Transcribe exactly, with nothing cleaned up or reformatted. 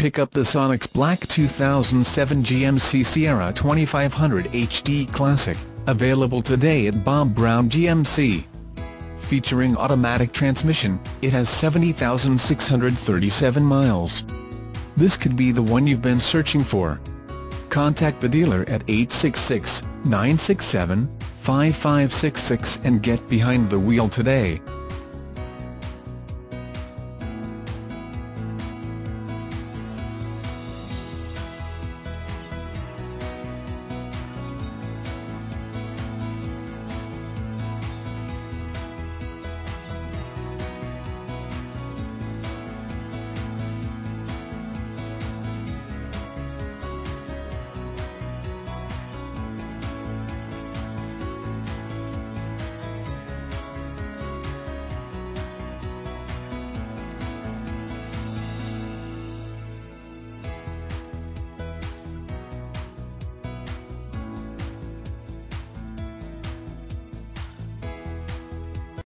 Pick up the Sonex Black two thousand seven G M C Sierra twenty-five hundred H D Classic, available today at Bob Brown G M C. Featuring automatic transmission, it has seventy thousand six hundred thirty-seven miles. This could be the one you've been searching for. Contact the dealer at eight six six, nine six seven, five five six six and get behind the wheel today.